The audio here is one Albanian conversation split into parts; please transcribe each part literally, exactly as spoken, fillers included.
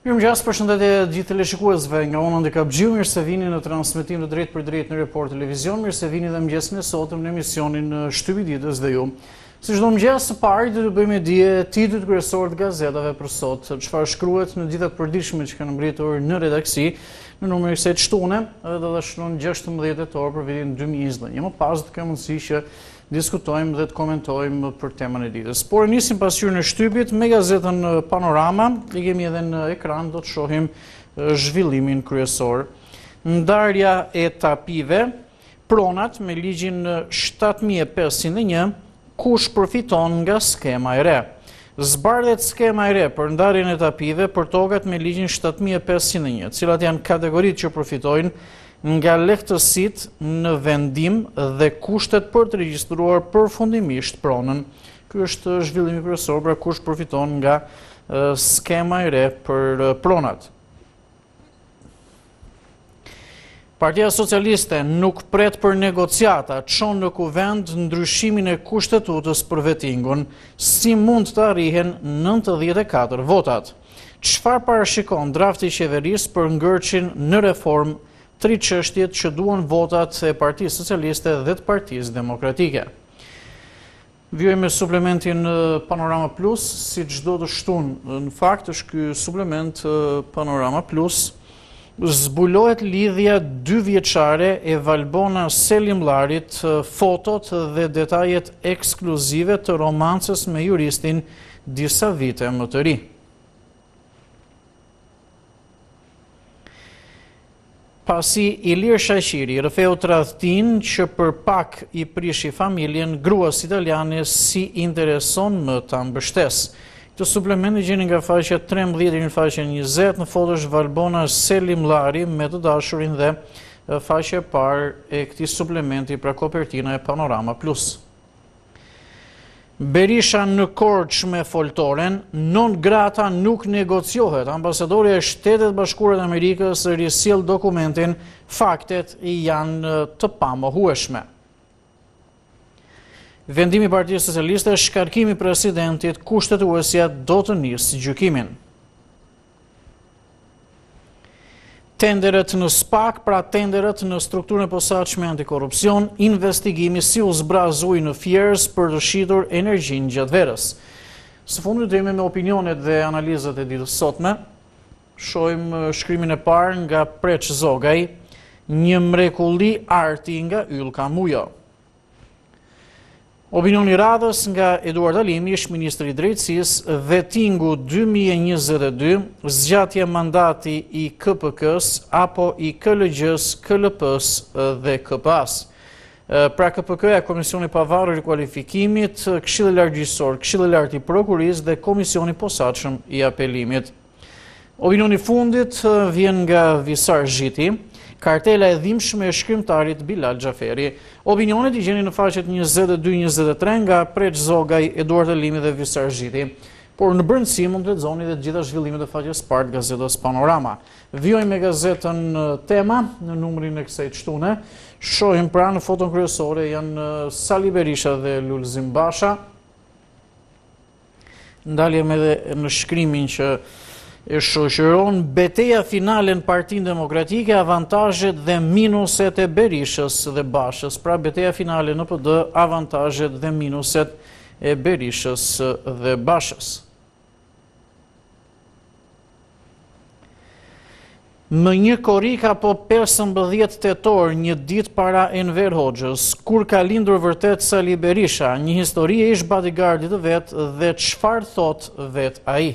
Mirëmëngjes, përshëndetje gjithë teleshikuesve nga Ona dhe Kapxhiu, mirë se vini në transmetim të drejtë për drejtë në Report Televizion, mirë se vini dhe mëngjesin e sotëm në emisionin Shtypi i ditës dhe ju. Si çdo mëngjes së pari do të bëjmë dije titujt kryesorë të gazetave për sot, çfarë shkruhet në ditët e përditshme që kanë mbritur në redaksi, në numrin e kësaj shtune, edhe do ta shkruan gjashtëmbëdhjetë tetor për vitin dy mijë e njëzet. Më pas do të kemi mundësi që diskutojmë dhe të komentojmë për temën e ditës. Por nisim pasqyrën e shtypit me gazetën Panorama, i kemi edhe në ekran, do të shohim zhvillimin kryesor. Ndarja e tapive, pronat me ligjin shtatë mijë e pesëqind e një, kush përfiton nga skema e re. Zbardhet skema e re për ndarjen e tapive për tokat me ligjin shtatë mijë e pesëqind e një, cilat janë kategoritë që përfitojnë nga lehtësitë në vendim dhe kushtet për të regjistruar përfundimisht pronën. Ky është zhvillimi kryesor për kush përfiton nga skema e re për pronat. Partia Socialiste nuk pret për negociata, çon në kuvend ndryshimin e kushtetutës për vettingun, si mund të arrihen nëntëdhjetë e katër votat. Çfarë parashikon drafti i qeverisë për ngërçin në reformë, tri çështjet që duan votat e Partisë Socialiste dhe të Partisë Demokratike. Vjojmë me suplementin Panorama Plus, si çdo të shtunë. Në fakt është ky suplement Panorama Plus, zbulohet lidhja dy vjeçare e Valbona Selimllarit, fotot dhe detajet ekskluzive të romancës me juristin disa vite më të ri. Pasi Ilir Shaqiri rrëfeu tradhtin që për pak i prishi familjen, gruas italiane si intereson më ta mbështes. Këtë suplement i gjeni nga faqja trembëdhjetë në faqja njëzet, në fotosh Valbona Selimllari me të dashurin dhe faqja e parë e këtij suplementi pra kopertina e Panorama Plus. Berisha në Korçë me foltoren, non grata nuk negociohet. Ambasadori e Shtetet Bashkuara të Amerikës risjell dokumentin, faktet janë të pamohueshme. Vendimi i Partisë Socialiste, shkarkimi i presidentit, kushtetuesja do të nisë gjykimin. Tenderet në SPAK, pra tenderet në strukturën e posaçme antikorrupsion, investigimi si u zbraz uji në Fierz për të shitur energjinë gjatë verës. Së fundi do jemi me opinionet dhe analizat e ditës sotme. Shohim shkrimin e parë nga Preç Zogaj, një mrekulli arti nga Ylka Mujo. Opinioni i radhës nga Eduard Alimi, ish ministri i drejtësisë, vettingu dy mijë e njëzet e dy, zgjatje mandati i K P K-s apo i K L G-s, K L P-s dhe K P A-s. Pra K P K-ja, Komisioni Pavarur i Kualifikimit, Këshilli Largjësor, Këshilli Lartë i Prokurisë dhe Komisioni Posaçëm i Apelimit. Opinioni i fundit vjen nga Visar Zhiti, kartela e dhimbshme e shkrimtarit Bilal Xhaferi. Opinionet i gjeni në faqet njëzet e dy njëzet e tre nga Preç Zogaj, Eduard Alimi dhe Visar Zhiti. Por në brendësi mund të lexoni dhe të gjitha zhvillimet e faqes parë të gazetës Panorama. Vijojmë me gazetën Tema në numrin e kësaj shtune. Shohim pra në foton kryesore janë Sali Berisha dhe Lulzim Basha. Ndaljem edhe në shkrimin që e shoqëron betejë finale në Partinë Demokratike, avantazhet dhe minuset e Berishës dhe Bashës. Pra betejë finale në P D, avantazhet dhe minuset e Berishës dhe Bashës. Më një korrik apo pesëmbëdhjetë tetor, një ditë para Enver Hoxhës, kur ka lindur vërtet Sali Berisha, një histori e ish bodyguardit të vet dhe çfarë thot vet ai.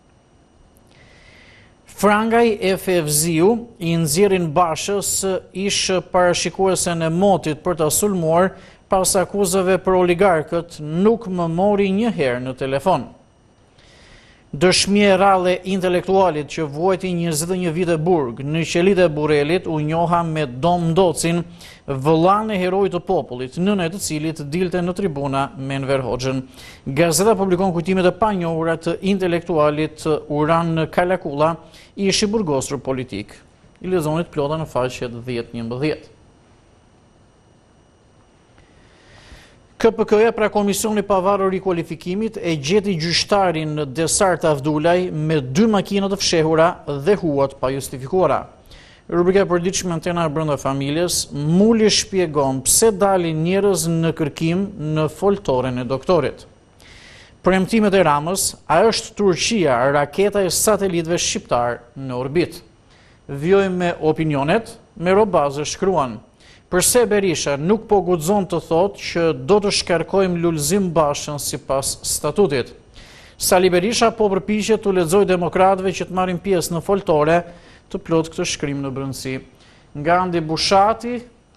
Frangaj e Fevziu i nxjerrin Bashës ish parashikuesen e motit për ta sulmuar pas akuzave për oligarkët, nuk më mori një herë në telefon. Dëshmie rrallë intelektualit që vuajti njëzet e një vite burg, në qelit e Burrelit u njoha me Dom Ndocin, vëllan e herojt të popullit, nëna e të cilit dilte në tribuna me Enver Hoxhën. Gazeta publikon kujtimet e panjohura të intelektualit Uran Kalakulla, ish i burgosur politik. I lexoni të plota në faqet dhjetë njëmbëdhjetë. K P K-ja, pra Komisioni Pavarur Rikualifikimit, e gjeti gjyqtarin Desart Avdulaj me dy makina të fshehura dhe huat pa justifikuara. Rubrika e përditshme Antena brenda familjes, Muli shpjegon pse dalin njerëz në kërkim në foltoren e doktorit. Premtimet e Ramës, a është Turqia raketa e satelitëve shqiptar në orbit? Vjojmë me opinionet, me Robazë shkruan. Përse Berisha nuk po guxon të thotë që do të shkarkojmë Lulzim Bashën sipas statutit. Sali Berisha po përpiqet të lexojë demokratëve që të marrin pjesë në foltore të plot këtë shkrim në brendësi. Nga Andi Bushati,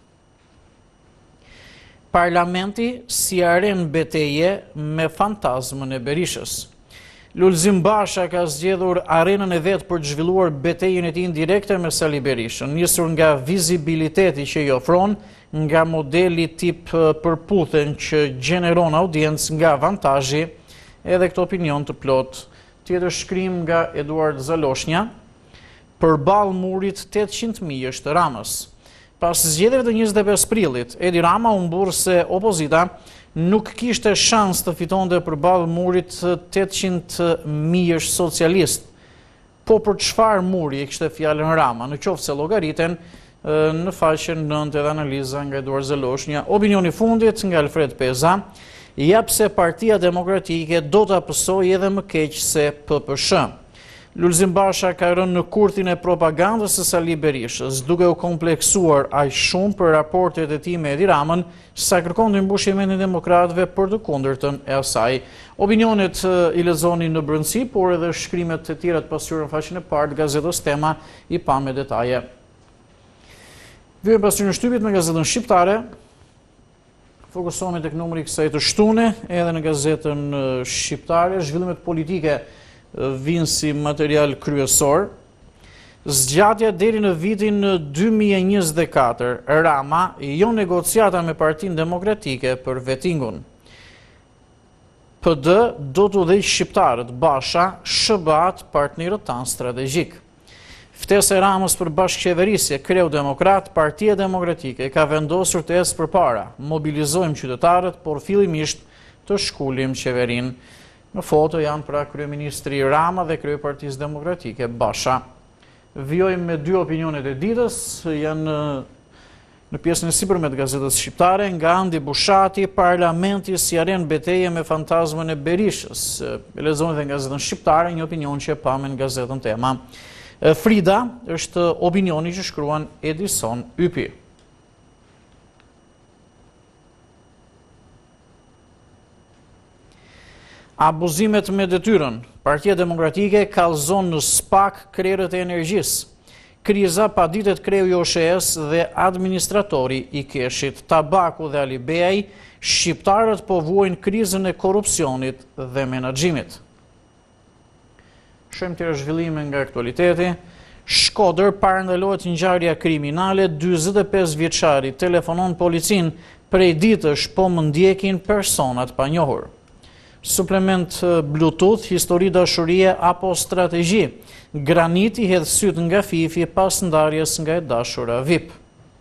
Parlamenti si aren beteje me fantazmën e Berishës. Lulzim Basha ka zgjedhur arenën e vetë për të zhvilluar betejën e tij indirekte me Sali Berishën, nisur nga vizibiliteti që i ofron, nga modeli tip përputhen që gjeneron audiencë, nga avantazhi, edhe këtë opinion të plot. Tjetër shkrim nga Eduard Zaloshnja, përballë murit tetëqind mijësh të Ramës. Pas zgjedhjeve të njëzet e pesë prillit, Edi Rama u mburr se opozita nuk kishte shans të fitonte përballë murit tetëqind mijësh socialist. Po për çfarë muri e kishte fjalën Rama, në qoftë se llogariten në faqen nëntë edhe analiza nga Eduard Zaloshnja. Opinioni fundit nga Alfred Peza, jap se Partia Demokratike do ta pësojë edhe më keq se P P S H. Lulzim Basha ka rënë në kurthin e propagandës së Sali Berishës, duke u kompleksuar aq shumë për raportet e tij me Edi Ramën, sa kërkon të mbushë mendin demokratëve për të kundërtën e asaj. Opinionet i lexoni në brendësi, por edhe shkrimet e tjera të pasqyruara në faqen e parë të gazetës Tema i pa me detaje. Vjen pasqyrë në shtypit me gazetën shqiptare. Fokusohemi tek numri i kësaj të shtune, edhe në gazetën shqiptare, zhvillimet politike vinë si material kryesor. Zgjatja deri në vitin dy mijë e njëzet e katër, Rama jo negociata me Partinë Demokratike për vetingun. P D do të udhëheqë shqiptarët, Basha shëbat partnerët tanë strategjik. Ftesa e Ramës për bashkëqeverisje, kreu demokrat, Partia Demokratike ka vendosur të ecë përpara. Mobilizojmë qytetarët, por fillimisht të shkullim qeverinë. Në foto janë pra kryeministri Rama dhe krye Partisë Demokratike Basha. Vjojmë me dy opinionet e ditës, janë në pjesën e sipërme të gazetës shqiptare, nga Andi Bushati, Parlamenti si arenë beteje me fantazmën e Berishës. E lexoni dhe në gazetën shqiptare, një opinion që e pamë në gazetën Tema. Frida është opinioni që shkruan Edison Ypi. Abuzimet me detyrën. Partia Demokratike kallëzon në SPAK krerët e energjisë. Kriza paditet kreu i O S H E-s dhe administratori i Keshit. Tabaku dhe Ali Beaj, shqiptarët po vuajnë krizën e korrupsionit dhe menaxhimit. Shohim tjerë zhvillime nga aktualiteti. Shkodër parandalohet ngjarja kriminale, dyzet e pesë vjeçari telefonon policin, prej ditësh po më ndjekin personat pa njohur. Suplement Bluetooth, histori dashurie apo strategji. Graniti hedh syt nga Fifi pas ndarjes nga e dashura V I P.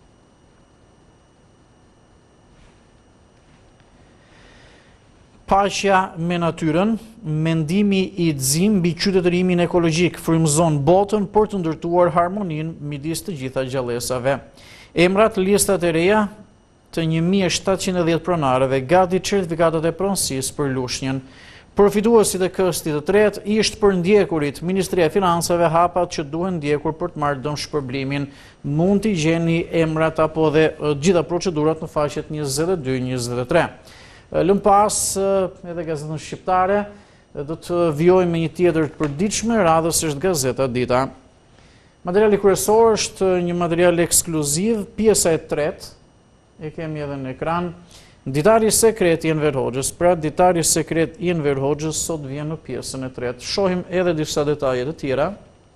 Paqja me natyrën, mendimi i Dzim mbi qytetërimin ekologjik frymëzon botën për të ndërtuar harmoninë midis të gjitha gjallësave. Emrat listat e reja të një mijë e shtatëqind e dhjetë pronarëve, gati certifikatat e pronësisë për lushnjën. Përfituesit e këstit të tretë ishtë për ndjekurit Ministria e Financave hapat që duhen ndjekur për të marrë dëmshpërblimin. Mund t'i gjeni emrat apo dhe gjitha procedurat në faqet njëzet e dy njëzet e tre. Lëm pas edhe gazetën shqiptare, do të vjojmë me një tjetër të përditshme, radhës është Gazeta Dita. Materiali kryesor është një material ekskluziv, pjesa e tretë, e kemi edhe në ekran. Ditari sekret i Enver Hoxhës, pra ditari sekret i Enver Hoxhës sot vjen në pjesën e tretë. Shohim edhe disa detaje të tjera.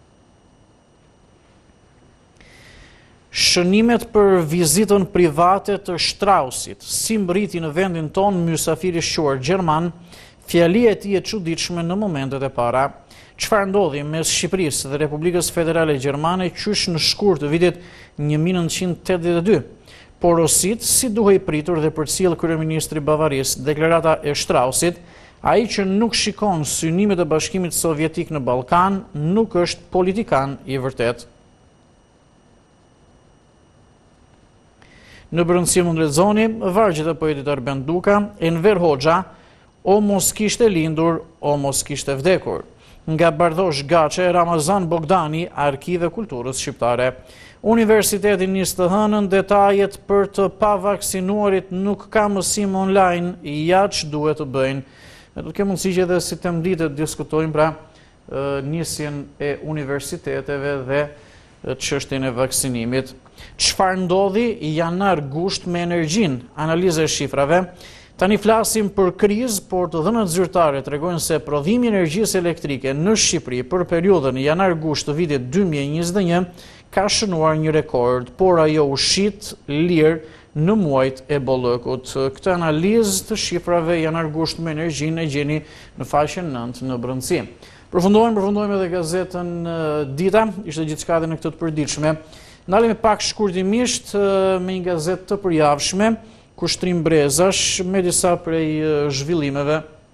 Shënimet për vizitën private të Strausit, si mbriti në vendin ton mysafiri shquar gjerman, fjalia e tij e çuditshme në momentet e para. Çfarë ndodhi mes Shqipërisë dhe Republikës Federale Gjermane qysh në shkurt të vitit një mijë e nëntëqind e tetëdhjetë e dy? porosit si duhej pritur dhe përcjell kryeministri Bavaris deklarata e Strausit, ai që nuk shikon synimet e Bashkimit Sovjetik në Ballkan nuk është politikan i vërtet. Në brëndësi mund lexoni vargjet e poetit Arben Duka, Enver Hoxha, o mos kishte lindur, o mos kishte vdekur. Nga Bardhosh Gaçe, Ramazan Bogdani, Arkive Kulturës Shqiptare. Universiteti nis të hënën, detajet për të pavaksinuarit nuk ka mësim online, ja që duhet të bëjnë. Ne do të kemi mundësi që edhe si temdite të diskutojmë pra nisjen e universiteteve dhe çështjen e vaksinimit. Çfarë ndodhi janar gusht me energjinë? Analiza e shifrave. Tani flasim për krizë, por të dhënat zyrtare tregojnë se prodhimi i energjisë elektrike në Shqipëri për periudhën janar-gusht të vitit dy mijë e njëzet e një ka shënuar një rekord, por ajo u shit lirë në muajt e bollëkut. Këtë analizë të shifrave janar-gusht me energjinë e gjeni në faqen nëntë në brëndësi. Përfundojmë, përfundojmë edhe gazetën Dita, ishte gjithçka edhe në këtë të përditshme. Ndalemi pak shkurtimisht me një gazetë të përjavshme, Kushtrim Brezash, me disa prej zhvillimeve.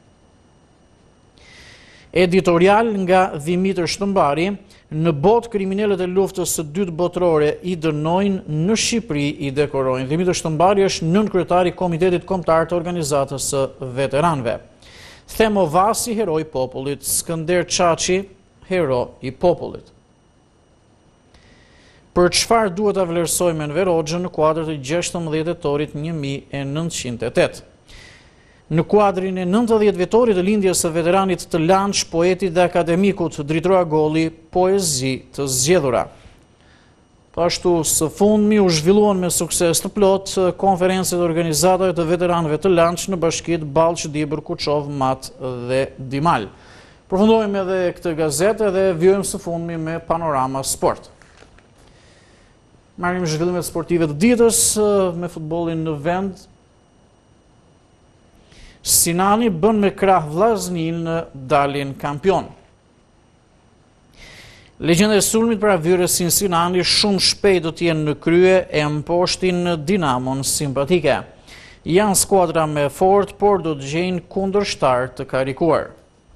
Editorial nga Dimitër Shëmbari, në botë kriminalët e luftës së dytë botërore i dënojnë, në Shqipëri i dekorojnë. Dimitër Shëmbari është nënkryetari i Komitetit Kombëtar të Organizatës së Veteranëve. Themo Vasi, hero i popullit, Skënder Çaçi, hero i popullit. Për çfarë duhet ta vlerësojmë Enver Hoxhën në kuadër të gjashtëmbëdhjetë dhjetorit një mijë e nëntëqind e tetë. Në kuadrin e nëntëdhjetë vjetorit të lindjes së veteranit të Lanç, poetit dhe akademikut Dritora Golli, poezi të zgjedhura. Pashtu së fundmi u zhvilluan me sukses të plot konferencët e organizatave të veteranëve të Lanç në bashkitë Ballç, Dibër, Kuçov, Mat dhe Dimal. Përfundojmë edhe këtë gazetë dhe vjojmë së fundmi me Panorama Sport. Marrim zhvillimet sportive të ditës me futbollin në vend. Sinani bën me krah Vllaznin në dalin kampion. Legjenda e sulmit për avyrësin Sinani shumë shpejt do të jenë në krye e mposhtin Dinamon simpatike. Janë skuadra me fort, por do të gjejnë kundërshtar të karikuar.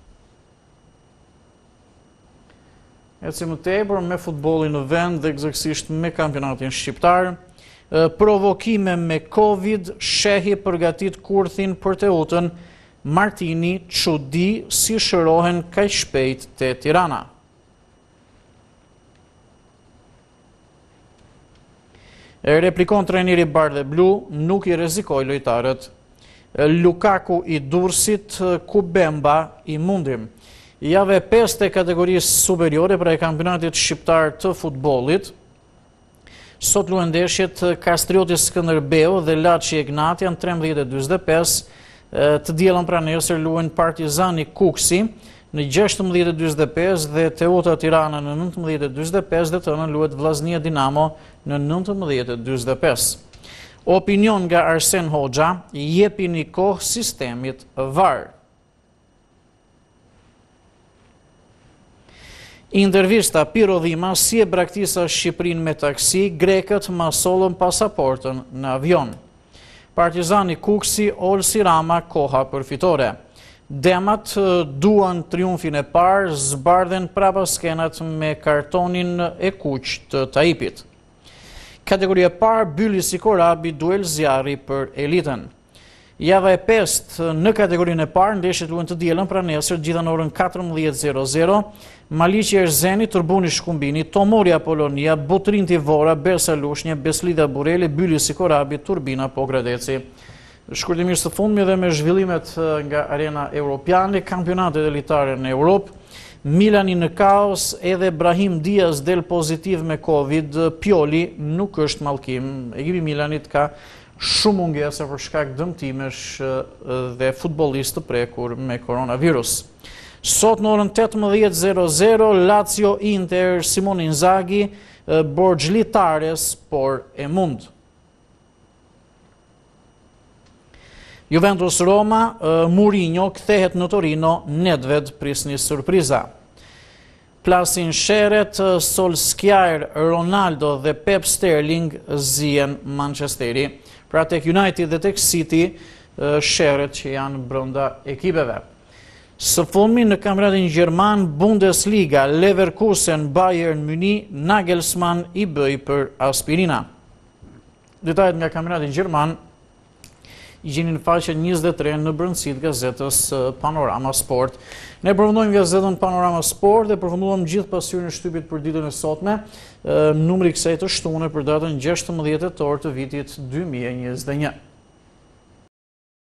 Ecim më tepër me futbollin në vend dhe eksaktësisht me kampionatin shqiptar. Provokime me Covid, shehi përgatit kurthin për Teutën, Martini çudi si shërohen kaq shpejt te Tirana. Replikon trajneri Bardhe Blu, nuk i rrezikoj lojtarët. Lukaku i Durrësit, Kubemba i Mundim. Jave pesë e kategorisë superiore pra e kampionatit shqiptar të futbollit. Sot luajnë ndeshjet Kastrioti Skënderbeu dhe Laçi Egnati janë trembëdhjetë e njëzet e pesë, të diellën pra nesër luajnë Partizani Kuksi në gjashtëmbëdhjetë e njëzet e pesë dhe Teuta Tirana në nëntëmbëdhjetë e njëzet e pesë dhe të hënën luhet Vllaznia Dinamo në nëntëmbëdhjetë e njëzet e pesë. Opinion nga Arsen Hoxha, jepini kohë sistemit V A R. Intervista Piro Dhima, si e braktisa Shqipërinë me taksi, grekët masollën pasaportën në avion. Partizani Kuksi, Olsi Rama, koha përfitore. Demat duan triumfin e parë, zbardhen prapa skenat me kartonin e kuq të Taipit. Kategoria e parë, Byli Sikorabi, duel zjarri për elitën. Java e pestë në kategorinë e parë, ndeshjet luhen të dielën pra nesër gjithë në orën katërmbëdhjetë e njëzet. Maliqi Erzeni, Turbuni Shkumbini, Tomori Apolonia, Butrin Tivora, Bersa Lushnje, Beslida Bureli, Byli Sikorabi, Turbina Pogradeci. Shkurtimisht së fundmi dhe me zhvillimet nga arena europiane, kampionatet elitare në Europë, Milani në kaos, edhe Brahim Diaz del pozitiv me Covid, Pioli nuk është mallkim. Ekipi Milanit ka shumë mungesa për shkak dëmtimesh dhe futbollistë të prekur me koronavirus. Sot në orën tetëmbëdhjetë e njëzet, Lazio Inter, Simone Inzaghi, Borxhlitares, por e mund. Juventus Roma, Mourinho kthehet në Torino, Nedved prisni surpriza. Plasin Sheret, Solskjaer, Ronaldo dhe Pep Sterling zihen Manchesteri. Pra tek United dhe tek City, Sheret që janë brenda ekipeve. Së fundmi në kampionatin gjerman Bundesliga, Leverkusen, Bayern Munich, Nagelsmann i bëi për aspirina. Detajet nga kampionati gjerman i gjeni në faqen njëzet e tre në brendësitë gazetës Panorama Sport. Ne përfundojmë gazetën Panorama Sport dhe përfunduam gjithë pasqyrën e shtypit për ditën e sotme. Numri i kësaj të shtunë për datën gjashtëmbëdhjetë tetor të vitit dy mijë e njëzet e një.